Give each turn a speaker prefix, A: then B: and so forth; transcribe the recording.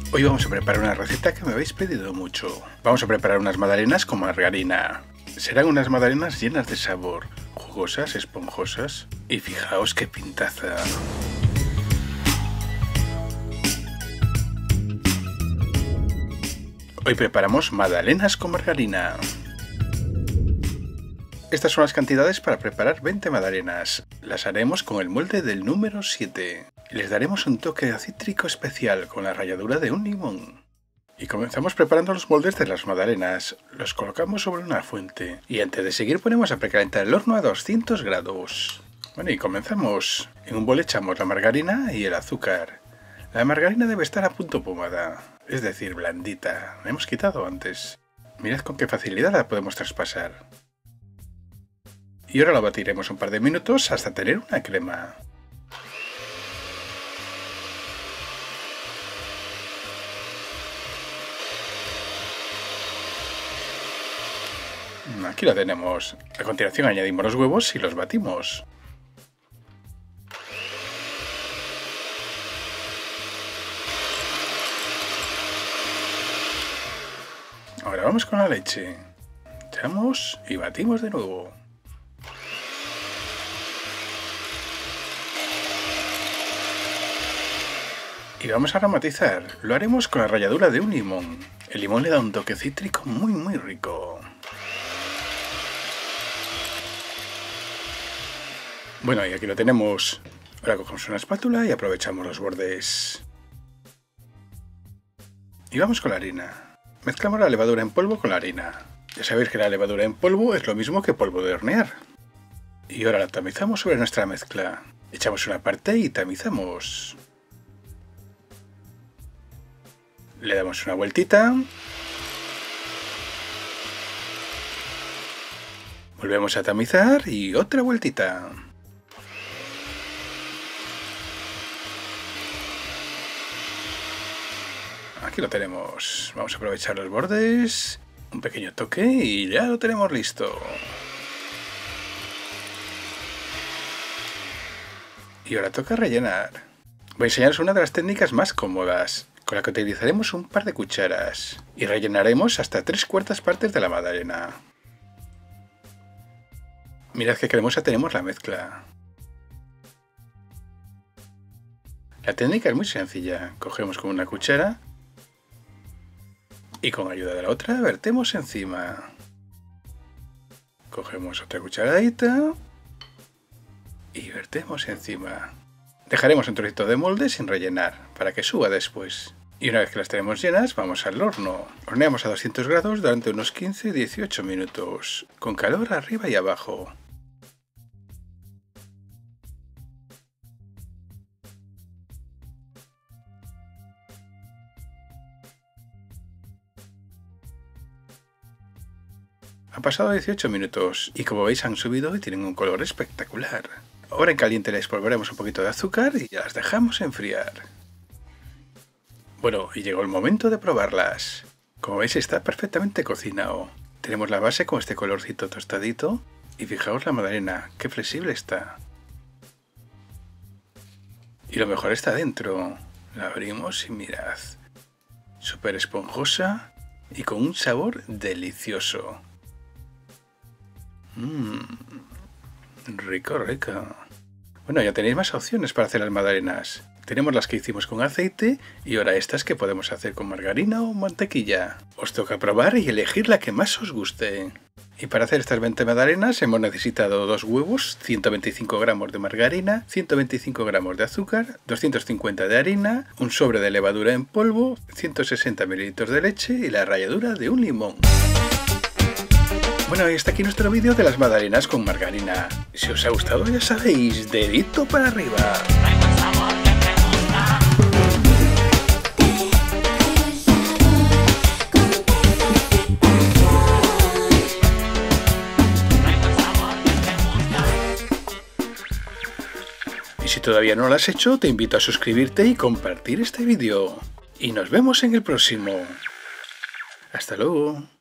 A: Hoy vamos a preparar una receta que me habéis pedido mucho. Vamos a preparar unas magdalenas con margarina. Serán unas magdalenas llenas de sabor, jugosas, esponjosas y fijaos qué pintaza. Hoy preparamos magdalenas con margarina. Estas son las cantidades para preparar 20 magdalenas. Las haremos con el molde del número 7. Les daremos un toque cítrico especial con la ralladura de un limón. Y comenzamos preparando los moldes de las magdalenas. Los colocamos sobre una fuente. Y antes de seguir ponemos a precalentar el horno a 200 grados. Bueno, y comenzamos. En un bol echamos la margarina y el azúcar. La margarina debe estar a punto pomada, es decir, blandita. La hemos quitado antes. Mirad con qué facilidad la podemos traspasar. Y ahora la batiremos un par de minutos hasta tener una crema. Aquí la tenemos. A continuación añadimos los huevos y los batimos. Ahora vamos con la leche. Echamos y batimos de nuevo. Y vamos a aromatizar. Lo haremos con la ralladura de un limón. El limón le da un toque cítrico muy rico. Bueno, y aquí lo tenemos. Ahora cogemos una espátula y aprovechamos los bordes. Y vamos con la harina. Mezclamos la levadura en polvo con la harina. Ya sabéis que la levadura en polvo es lo mismo que polvo de hornear. Y ahora la tamizamos sobre nuestra mezcla. Echamos una parte y tamizamos. Le damos una vueltita. Volvemos a tamizar y otra vueltita. Aquí lo tenemos. Vamos a aprovechar los bordes, un pequeño toque y ya lo tenemos listo. Y ahora toca rellenar. Voy a enseñaros una de las técnicas más cómodas, con la que utilizaremos un par de cucharas y rellenaremos hasta 3/4 partes de la magdalena. Mirad qué cremosa tenemos la mezcla. La técnica es muy sencilla. Cogemos con una cuchara y con ayuda de la otra vertemos encima. Cogemos otra cucharadita y vertemos encima. Dejaremos un trocito de molde sin rellenar para que suba después. Y una vez que las tenemos llenas, vamos al horno. Horneamos a 200 grados durante unos 15-18 minutos, con calor arriba y abajo. Han pasado 18 minutos y como veis han subido y tienen un color espectacular. Ahora en caliente les polvoremos un poquito de azúcar y ya las dejamos enfriar. Bueno, y llegó el momento de probarlas. Como veis está perfectamente cocinado. Tenemos la base con este colorcito tostadito y fijaos la magdalena, qué flexible está. Y lo mejor está dentro. La abrimos y mirad. Súper esponjosa y con un sabor delicioso. Rico. Bueno, ya tenéis más opciones para hacer las magdalenas. Tenemos las que hicimos con aceite y ahora estas que podemos hacer con margarina o mantequilla. Os toca probar y elegir la que más os guste. Y para hacer estas 20 magdalenas hemos necesitado 2 huevos, 125 gramos de margarina, 125 gramos de azúcar, 250 de harina, un sobre de levadura en polvo, 160 ml de leche y la ralladura de un limón. Bueno, y hasta aquí nuestro vídeo de las magdalenas con margarina. Si os ha gustado ya sabéis, dedito para arriba. Y si todavía no lo has hecho, te invito a suscribirte y compartir este vídeo. Y nos vemos en el próximo. Hasta luego.